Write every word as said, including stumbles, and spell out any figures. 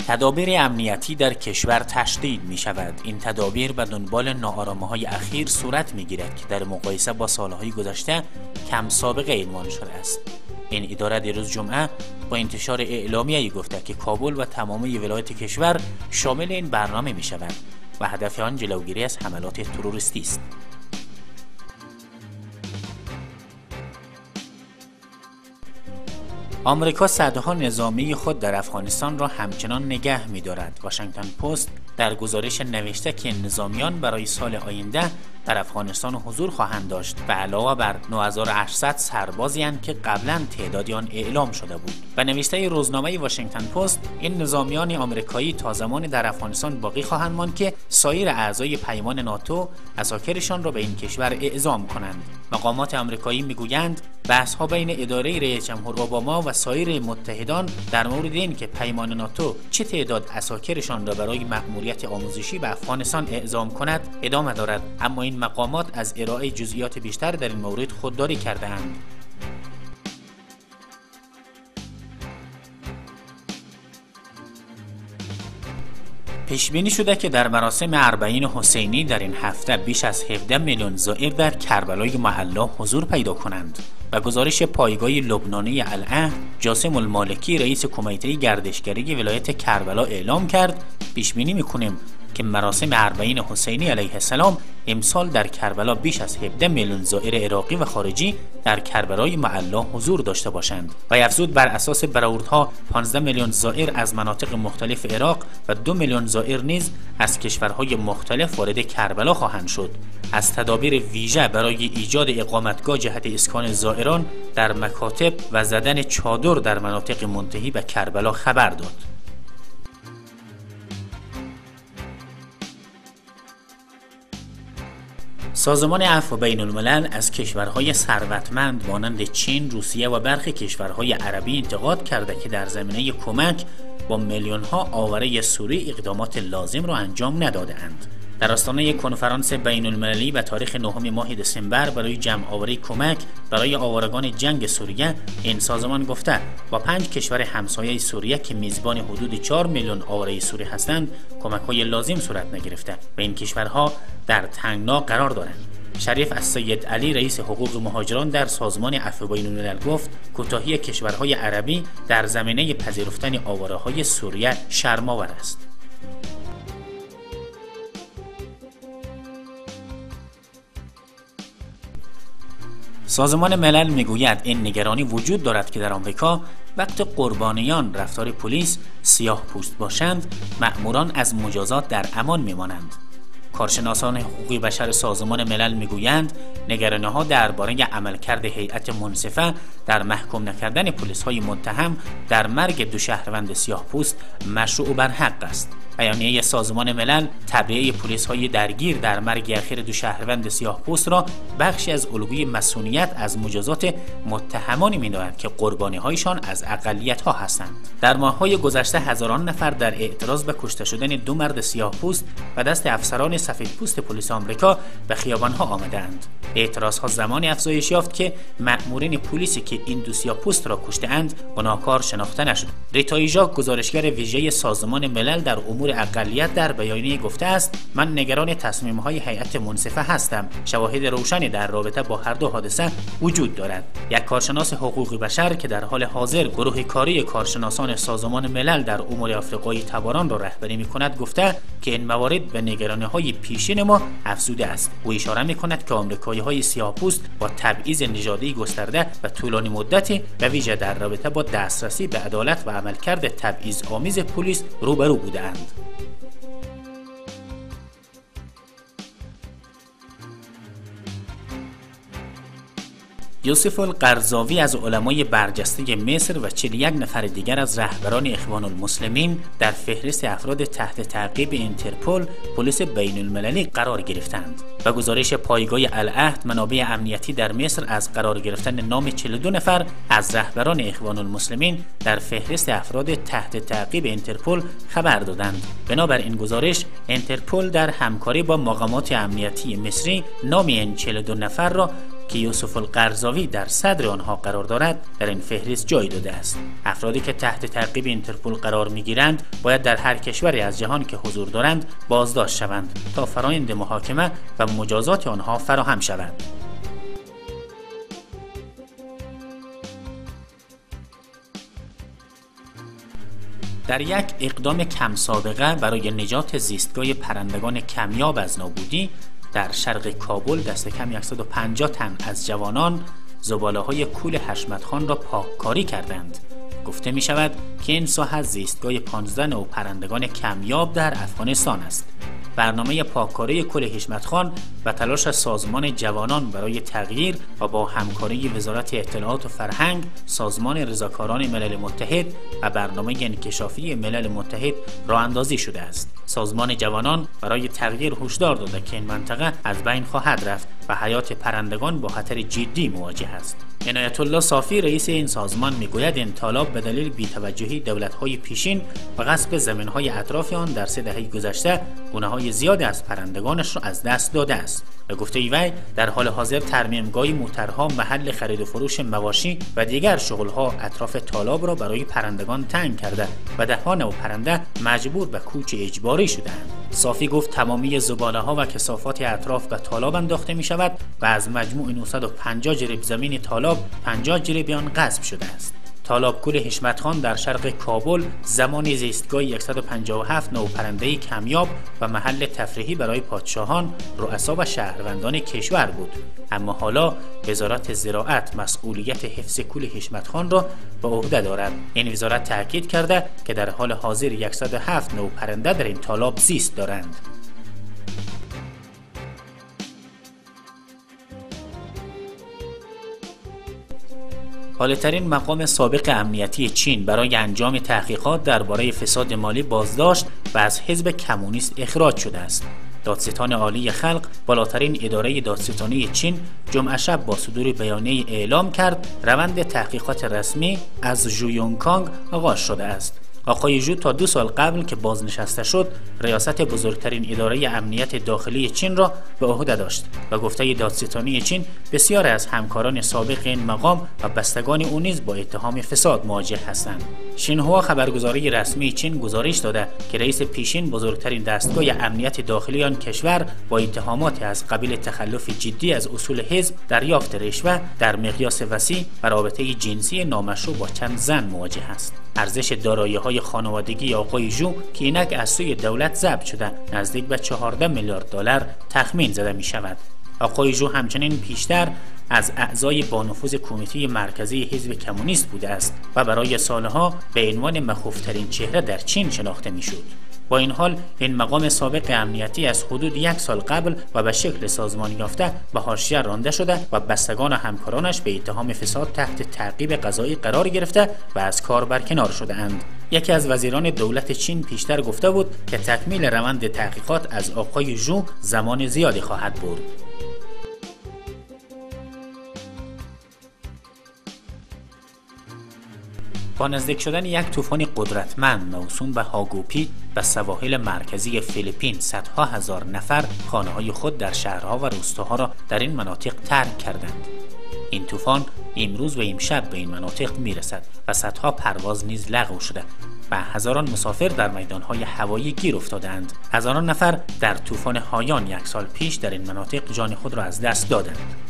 تدابیر امنیتی در کشور تشدید می شود. این تدابیر به دنبال ناآرامی‌های اخیر صورت می گیرد که در مقایسه با سالهای گذشته کم سابقه عنوان شده است. این اداره دیروز جمعه با انتشار اعلامیه‌ای گفته که کابل و تمام ولایات کشور شامل این برنامه می شود و هدف آن جلوگیری از حملات تروریستی است. آمریکا صدها نظامی خود در افغانستان را همچنان نگه می‌دارد. واشنگتن پست در گزارش نوشته که نظامیان برای سال آینده در افغانستان حضور خواهند داشت و علاوه بر نه هزار و هشتصد سربازی اند که قبلا تعدادی آن اعلام شده بود. به نوشته روزنامه واشنگتن پست، این نظامیان آمریکایی تا زمانی در افغانستان باقی خواهند ماند که سایر اعضای پیمان ناتو اساکرشان را به این کشور اعزام کنند. مقامات آمریکایی میگویند بحث‌ها بین اداره رئیس جمهور اوباما و سایر متحدان در مورد این که پیمان ناتو چه تعداد اساکرشان را برای مأموریت آموزشی به افغانستان اعزام کند ادامه دارد، اما این مقامات از ارائه جزئیات بیشتر در این مورد خودداری کرده‌اند. پیش بینی شده که در مراسم اربعین حسینی در این هفته بیش از هفده میلیون زائر در کربلای معلا حضور پیدا کنند. و گزارش پایگاه لبنانی العهد، جاسم المالکی رئیس کمیته گردشگری ولایت کربلا اعلام کرد پیش بینی می‌کنیم که مراسم اربعین حسینی علیه السلام امسال در کربلا بیش از هفده میلیون زائر عراقی و خارجی در کربلای معلا حضور داشته باشند و افزود بر اساس برآوردها پانزده میلیون زائر از مناطق مختلف عراق و دو میلیون زائر نیز از کشورهای مختلف وارد کربلا خواهند شد. از تدابیر ویژه برای ایجاد اقامتگاه جهت اسکان زائران در مکاتب و زدن چادر در مناطق منتهی به کربلا خبر داد. سازمان عفو بین الملل از کشورهای ثروتمند مانند چین، روسیه و برخی کشورهای عربی انتقاد کرده که در زمینه کمک با میلیون‌ها آواره سوری اقدامات لازم را انجام نداده‌اند. در آستانه کنفرانس بین المللی به تاریخ نهم ماه دسامبر برای جمع آوری کمک برای آوارگان جنگ سوریه، این سازمان گفته با پنج کشور همسایه سوریه که میزبان حدود چهار میلیون آواره سوری هستند، کمک‌های لازم صورت نگرفته و این کشورها در تنگنا قرار دارند. شریف السید علی رئیس حقوق مهاجران در سازمان عفو بین الملل گفت کوتاهی کشورهای عربی در زمینه پذیرفتن آواره‌های سوریه شرم‌آور است. سازمان ملل میگوید این نگرانی وجود دارد که در آمریکا وقت قربانیان رفتار پلیس سیاه پوست باشند، مأموران از مجازات در امان میمانند. کارشناسان حقوق بشر سازمان ملل میگویند نگرانی‌ها درباره عملکرد هیئت منصفه در محکوم نکردن پلیس‌های متهم در مرگ دو شهروند سیاه‌پوست مشروع بر حق است. بیانیه سازمان ملل تبرئه پلیس‌های درگیر در مرگ اخیر دو شهروند سیاه‌پوست را بخشی از الگوی مسئولیت از مجازات متهمانی می‌داند که قربانی‌هایشان از اقلیت‌ها هستند. در ماه‌های گذشته هزاران نفر در اعتراض به کشته شدن دو مرد سیاه‌پوست و دست افسران سفیدپوست پلیس آمریکا به خیابان‌ها آمدند. اعتراض‌ها زمانی افزایش یافت که مأمورین پلیسی که این دو سیاه‌پوست را کشته‌اند گناهکار شناخته نشد. ریتا ایژاک گزارشگر ویژه سازمان ملل در امور اقلیت در بیانیه گفته است من نگران تصمیم‌های هیئت منصفه هستم. شواهد روشنی در رابطه با هر دو حادثه وجود دارد. یک کارشناس حقوق بشر که در حال حاضر گروه کاری کارشناسان سازمان ملل در امور آفریقای تباران را رهبری می‌کند گفته که این موارد به نگرانی‌های پیشین ما افزوده است. او اشاره می‌کند که آمریکایی‌های سیاه‌پوست با تبعیض نژادی گسترده و طولانی مدتی به ویژه در رابطه با دسترسی به عدالت و عملکرد تبعیض‌آمیز پلیس روبرو بودند. یوسف القرضاوی از علمای برجسته مصر و چهل و یک نفر دیگر از رهبران اخوان المسلمین در فهرست افراد تحت تعقیب اینترپل پلیس بین المللی قرار گرفتند. و گزارش پایگاه العهد منابع امنیتی در مصر از قرار گرفتن نام چهل و دو نفر از رهبران اخوان المسلمین در فهرست افراد تحت تعقیب اینترپل خبر دادند. بنابر این گزارش اینترپل در همکاری با مقامات امنیتی مصری نام این چهل و دو نفر را که یوسف القرضاوی در صدر آنها قرار دارد در این فهرست جای داده است. افرادی که تحت تعقیب اینترپل قرار می‌گیرند باید در هر کشوری از جهان که حضور دارند بازداشت شوند تا فرآیند محاکمه و مجازات آنها فراهم شود. در یک اقدام کم سابقه برای نجات زیستگاه پرندگان کمیاب از نابودی، در شرق کابل دست کم صد و پنجاه تن از جوانان زباله‌های کول حشمت خان را پاککاری کردند. گفته می شود که این ساحه زیستگاه پانزده نوع پرندگان کمیاب در افغانستان است. برنامه پاککاری کل حشمت خان و تلاش سازمان جوانان برای تغییر و با همکاری وزارت اطلاعات و فرهنگ، سازمان رضاکاران ملل متحد و برنامه انکشافی ملل متحد راه اندازی شده است. سازمان جوانان برای تغییر هشدار داده که این منطقه از بین خواهد رفت و حیات پرندگان با خطر جدی مواجه است. عنایت الله صافی رئیس این سازمان میگوید این تالاب به دلیل بی‌توجهی دولت‌های پیشین و غصب زمین‌های اطراف آن در سه دهه گذشته گونه‌های زیادی از پرندگانش را از دست داده است. به گفته وی در حال حاضر ترمیمگاه موترها، محل خرید و فروش مواشی و دیگر شغل‌ها اطراف تالاب را برای پرندگان تنگ کرده و ده‌ها نوع پرنده مجبور به کوچ اجباری شدند. صافی گفت تمامی زباله‌ها و کثافات اطراف به تالاب انداخته می‌شود و از مجموع نهصد و پنجاه جریب زمین تالاب پنجاه جریب آن غصب شده است. تالاب کل حشمت خان در شرق کابل زمانی زیستگاه صد و پنجاه و هفت نوع پرنده کمیاب و محل تفریحی برای پادشاهان، رؤسا و شهروندان کشور بود. اما حالا وزارت زراعت مسئولیت حفظ کل حشمت خان را به عهده دارد. این وزارت تاکید کرده که در حال حاضر صد و هفت نوع پرنده در این تالاب زیست دارند. بالاترین مقام سابق امنیتی چین برای انجام تحقیقات درباره فساد مالی بازداشت و از حزب کمونیست اخراج شده است. دادستان عالی خلق، بالاترین اداره دادستانی چین، جمعه شب با صدور بیانیه اعلام کرد روند تحقیقات رسمی از ژو یونگکانگ آغاز شده است. آقای ژو تا دو سال قبل که بازنشسته شد، ریاست بزرگترین اداره امنیت داخلی چین را به عهده داشت و گفته دادستانی چین بسیار از همکاران سابق این مقام و بستگان او نیز با اتهام فساد مواجه هستند. شینهوا خبرگزاری رسمی چین گزارش داده که رئیس پیشین بزرگترین دستگاه امنیت داخلی آن کشور با اتهامات از قبیل تخلف جدی از اصول حزب، دریافت رشوه در مقیاس وسیع و رابطه جنسی نامشروع با چند زن مواجه است. ارزش دارایی‌های خانوادگی آقای ژو که اینک از سوی دولت ضبط شده نزدیک به چهارده میلیارد دلار تخمین زده می شود. آقای ژو همچنین پیشتر از اعضای با نفوذ کمیته مرکزی حزب کمونیست بوده است و برای سالها به عنوان مخوفترین چهره در چین شناخته می شد. با این حال این مقام سابق امنیتی از حدود یک سال قبل و به شکل سازمانی یافته به حاشیه رانده شده و بستگان و همکارانش به اتهام فساد تحت تعقیب قضایی قرار گرفته و از کار برکنار شده اند. یکی از وزیران دولت چین پیشتر گفته بود که تکمیل روند تحقیقات از آقای ژو زمان زیادی خواهد برد. با نزدیک شدن یک طوفان قدرتمند موسوم به هاگوپی به سواحل مرکزی فیلیپین، صدها هزار نفر خانه‌های خود در شهرها و روستاها را در این مناطق ترک کردند. این طوفان امروز و امشب به این مناطق میرسد و صدها پرواز نیز لغو شده و هزاران مسافر در میدانهای هوایی گیر افتادند. هزاران نفر در طوفان هایان یک سال پیش در این مناطق جان خود را از دست دادند.